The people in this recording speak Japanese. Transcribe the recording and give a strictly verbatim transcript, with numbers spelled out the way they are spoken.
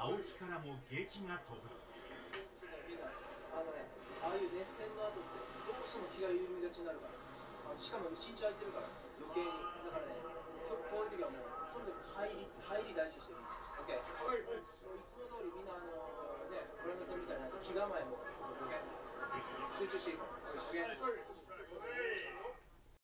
青木からも檄が飛ぶ。 あのね、ああいう熱戦の後ってどうしても気が緩みがちになるから、あのしかも一日空いてるから余計に。だからね、こういう時はもうとにかく入り入り大事にしてる。 OK、 はいはい、いつも通りみんなあのね、ブランドさんみたいな気構えも OK、 集中していこう。 OK